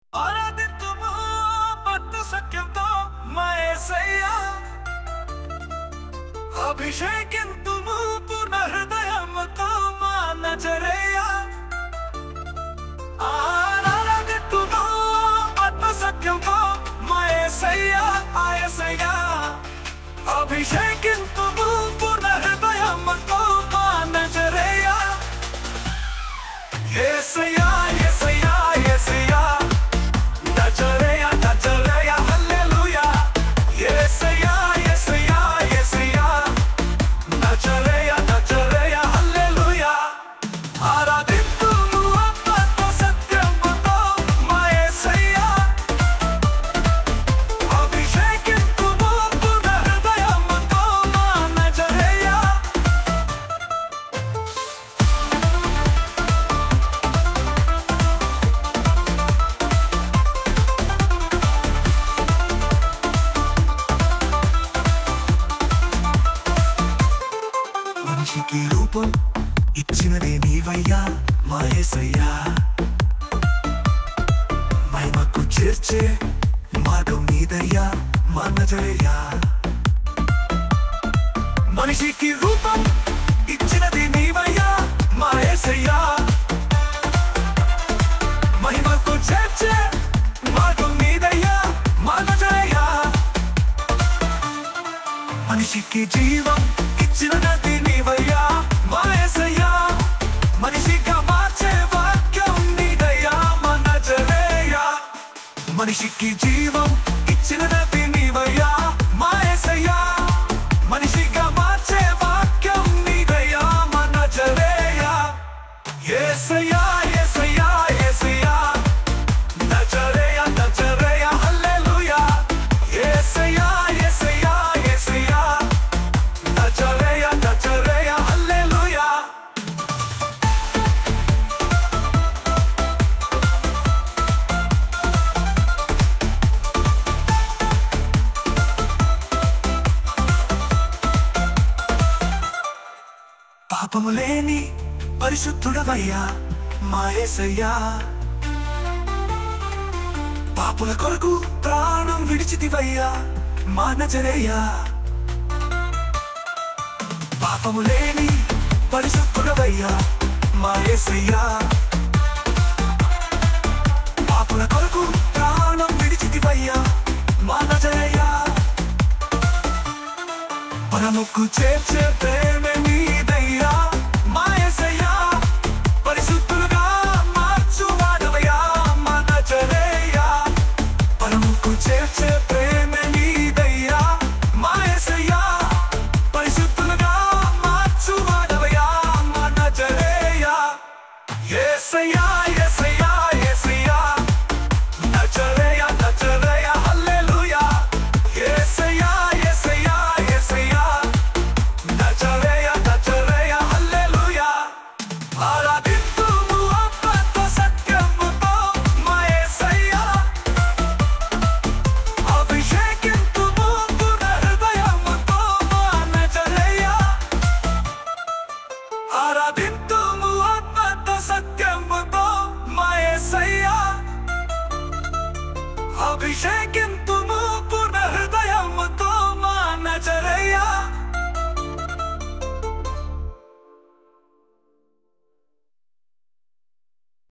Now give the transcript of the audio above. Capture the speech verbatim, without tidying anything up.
ఆరాధింతుము భక్తి సఖ్యంతో మా యేసయ్యా. అభిషేకింతుము పూర్ణ హృదయముతో మా నజరేయ. ఆరాధింతుము భక్తి సఖ్యంతో మా యేసయ్యా, ఆ యేసయ్యా. అభిషేకింతుము పూర్ణ హృదయముతో మా నజరేయ. యేసయ్యా యేసయ్యా యేసయ్యా నజరేయ నజరేయ హల్లెలూయా. యేసయ్యా యేసయ్యా యేసయ్యా నజరేయ నజరేయ హల్లెలూయా. ఆరాధింతుము ఆత్మతో సత్యముతో మా యేసయ్యా. అభిషేకింతుము పూర్ణ హృదయముతో మా నజరేయ. మనిషికి రూపం ఇచ్చినదే నీవయ్యా, మా యేసయ్యా. మహిమకు చేర్చే మార్గం నీదయ్యా, మా నజరేయ. మనిషికి రూపం ఇచ్చినది నీవయ్యా, మా యేసయ్యా. మహిమకు చేర్చే మార్గం నీదయ్యా, మా నజరేయ. మనిషికి జీవం ఇచ్చినది నీవయ్యా, మా యేసయ్యా. మనిషిగా మార్చే వాక్యం నీదయ్యా, మా నజరేయ. మనిషికి జీవం ఇచ్చినది నీవయ్యా, మా యేసయ్యా. మనిషిగా మార్చే వాక్యం నీదయ్యా, మా నజరేయ. యేసయ్యా యేసయ్యా యేసయ్యా నజరేయ నజరేయ హల్లెలూయా. యేసయ్యా యేసయ్యా యేసయ్యా నజరేయ నజరేయ హల్లెలూయా. పాపము లేని పరిశుద్ధుడవయ్యా, మా యేసయ్యా. పాపుల కొరకు ప్రాణం విడిచితివయ్యా, మా నజరేయ. పాపము లేని పరిశుద్ధుడవయ్యా, మా యేసయ్యా. పాపుల కొరకు ప్రాణం విడిచితివయ్యా, మా నజరేయ. పరముకు చేర్చే ప్రేమ నీదయ్యా, మా యేసయ్యా. పరిశుద్ధులుగా మార్చువాడవయ్యా, మా నజరేయ. పరముకు చేర్చే ప్రేమ నీదయ్యా, మా యేసయ్యా. పరిశుద్ధులుగా మార్చువాడవయ్యా, మా నజరేయ. యేసయ్యా యేసయ్యా యేసయ్యా నజరేయ నజరేయ హల్లెలూయా. యేసయ్యా యేసయ్యా యేసయ్యా నజరేయ నజరేయ హల్లెలూయా. ఆరాధింతుము ఆత్మతో సత్యముతో మా యేసయ్యా. అభిషేకింతుము పూర్ణ హృదయముతో మా నజరేయ. ఆరాధింతుము ఆత్మతో సత్యముతో మా యేసయ్యా. అభిషేకింతు